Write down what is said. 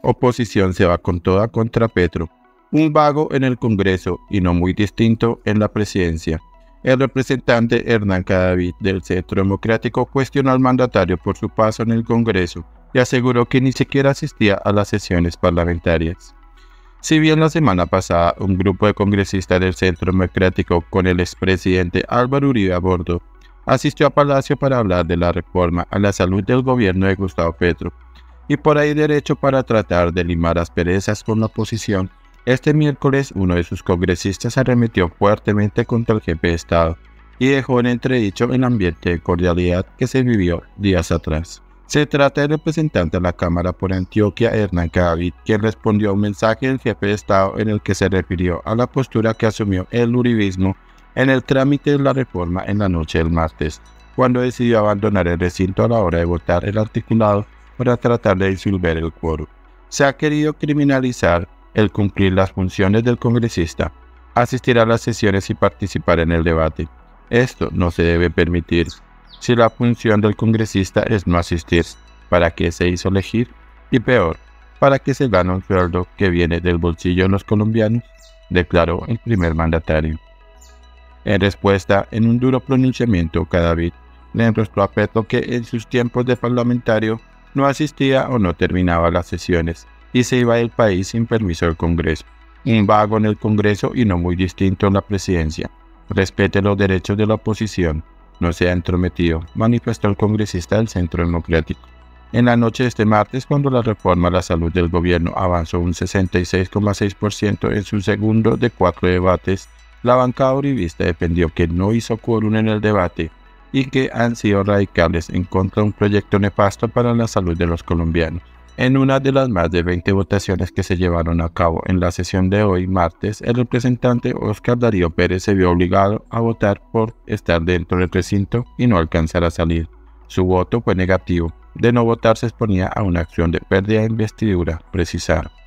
Oposición se va con toda contra Petro. Un vago en el Congreso y no muy distinto en la presidencia. El representante Hernán Cadavid del Centro Democrático cuestionó al mandatario por su paso en el Congreso y aseguró que ni siquiera asistía a las sesiones parlamentarias. Si bien la semana pasada un grupo de congresistas del Centro Democrático con el expresidente Álvaro Uribe a bordo asistió a Palacio para hablar de la reforma a la salud del gobierno de Gustavo Petro, y por ahí derecho para tratar de limar asperezas con la oposición, este miércoles uno de sus congresistas arremetió fuertemente contra el jefe de Estado y dejó en entredicho el ambiente de cordialidad que se vivió días atrás. Se trata del representante de la Cámara por Antioquia, Hernán Cadavid, quien respondió a un mensaje del jefe de Estado en el que se refirió a la postura que asumió el uribismo en el trámite de la reforma en la noche del martes, cuando decidió abandonar el recinto a la hora de votar el articulado para tratar de disolver el quórum. Se ha querido criminalizar el cumplir las funciones del congresista, asistir a las sesiones y participar en el debate. Esto no se debe permitir. Si la función del congresista es no asistir, ¿para qué se hizo elegir? Y peor, ¿para qué se gana un sueldo que viene del bolsillo de los colombianos?, declaró el primer mandatario. En respuesta, en un duro pronunciamiento, Cadavid le enrostró a Petro que en sus tiempos de parlamentario no asistía o no terminaba las sesiones y se iba del país sin permiso del Congreso. Un vago en el Congreso y no muy distinto en la presidencia. Respete los derechos de la oposición. No sea entrometido, manifestó el congresista del Centro Democrático. En la noche de este martes, cuando la reforma a la salud del gobierno avanzó un 66,6% en su segundo de 4 debates, la bancada uribista defendió que no hizo quórum en el debate y que han sido radicales en contra de un proyecto nefasto para la salud de los colombianos. En una de las más de 20 votaciones que se llevaron a cabo en la sesión de hoy, martes, el representante Óscar Darío Pérez se vio obligado a votar por estar dentro del recinto y no alcanzar a salir. Su voto fue negativo. De no votar se exponía a una acción de pérdida de investidura, precisaron.